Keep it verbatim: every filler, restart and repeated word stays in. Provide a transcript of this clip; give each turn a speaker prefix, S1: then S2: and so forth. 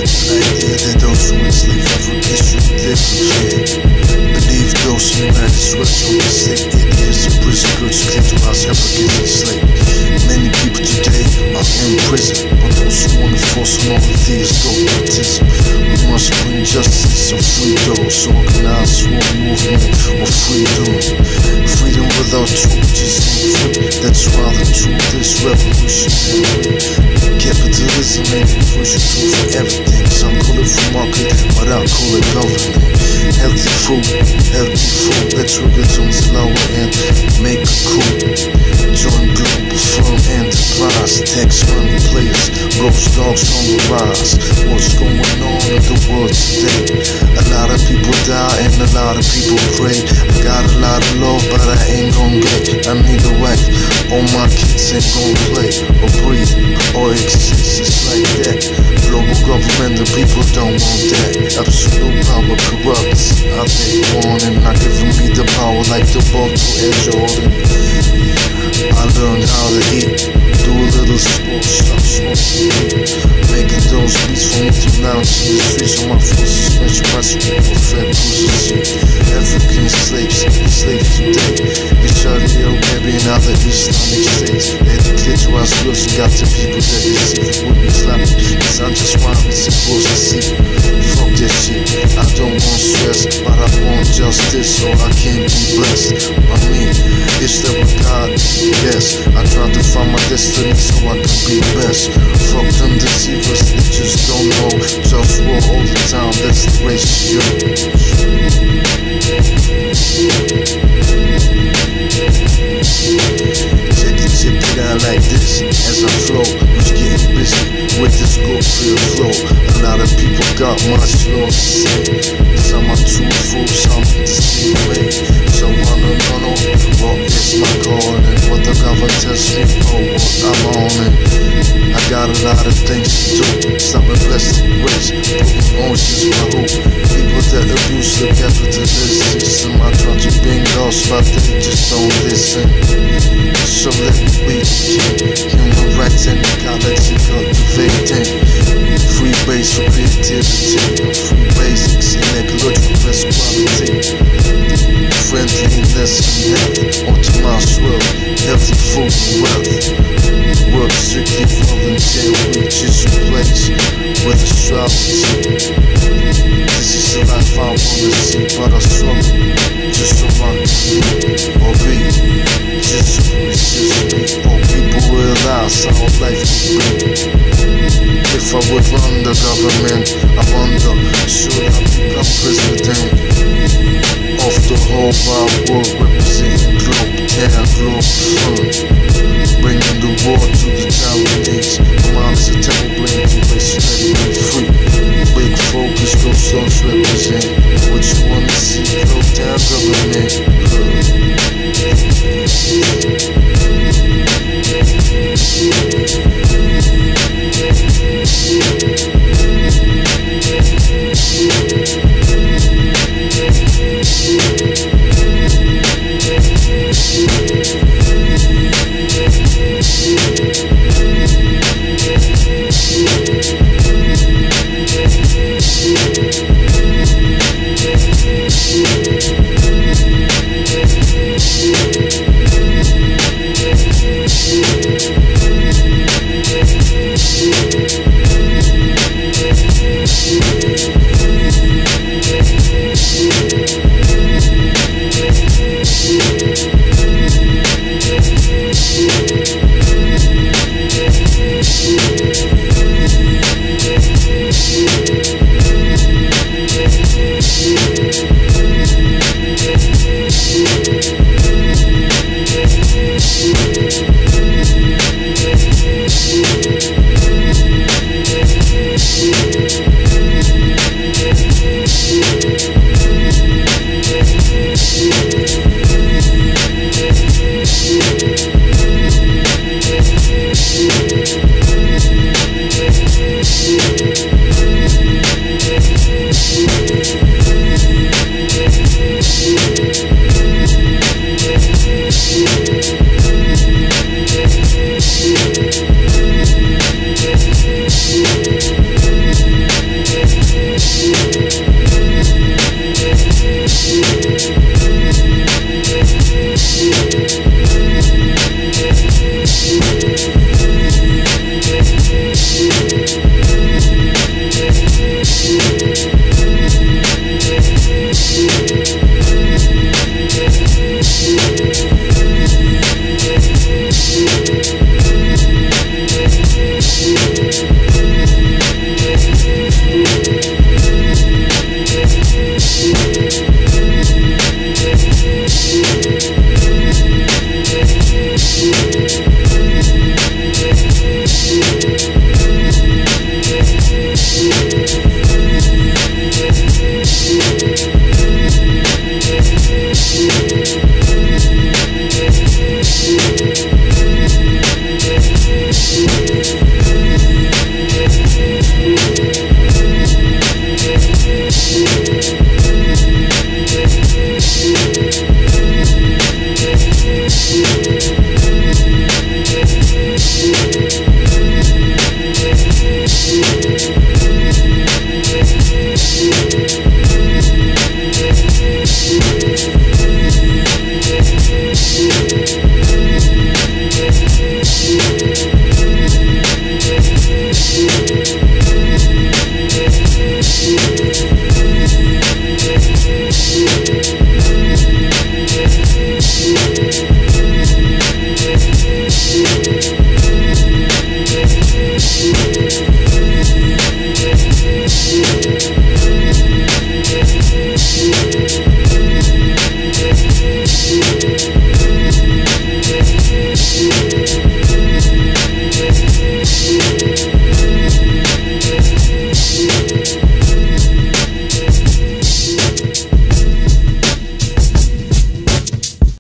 S1: The idea that those who enslave Africans should live here. Believe those who united sweat on the slave idiots in prison girls who claim to house Africans enslaved. Many people today are in prison, but those who want to force on all of these dogmatism. We must bring justice and free those organized war movement or freedom. Freedom without truth just ain't free. That's why the truth is revolutionary. Capitalism ain't the pushing through for everything. Some call it free market, but I call it government. Healthy food, healthy food. Let's reggaeton's lower and make a coup. Join Globalfirm enterprise. Tax money players, GhostDogz on the rise. What's going on in the world today? A lot of people die and a lot of people pray. I got a lot of love, but I ain't gon' get. I need a wife. All my kids ain't gon' play or breathe or exist. It's like that. Global government, the people don't want that. Absolute power corrupts. I they want and not giving me the power like the ball to Air Jordan. I learned how to eat, do a little sports, stop smoking, making those beats for me to lounge in the streets on my feet, suspension bicycle for fat pussy. African slaves, enslaved today. Each other, yo, baby, and other Islamic states. They declare to us girls and got the people that deceive it with Islamic. Cause I'm just why I'm supposed to see. Fuck that shit. I don't want stress, but I want justice, so I can be blessed. I mean, it's that with God. Yes, I try to find my destiny so I can be best. Fuck them deceivers, they just don't know. Just war all the time, that's the ratio. Check it, check it out like this as I flow. Was getting busy with this good feel flow. A lot of people got much love to say. Some are truthful, some the same way. So I don't know what is my calling, what the government tells me, oh, what I'm on it. I got a lot of things to do. Stop and bless the race, putting oceans my hope. People that abuse the capitalist system, I try to bring lost, but they just don't listen. So let me be the king. Human rights and ecology cultivating. Free base for creativity, free basics in ecological best quality. Friendliness and health, onto my swirl. Healthy food and wealth. Work strictly volunteer, which is a place with astrology. This is the life I wanna see, but I struggle just so I can be or be. Just to resist me, or people realize how life can be. If I would run the government, I wonder, should I become president of the whole wide world, representing Globetown, Globalfirm, bringing the war to the Taiwanese. My mom is a temple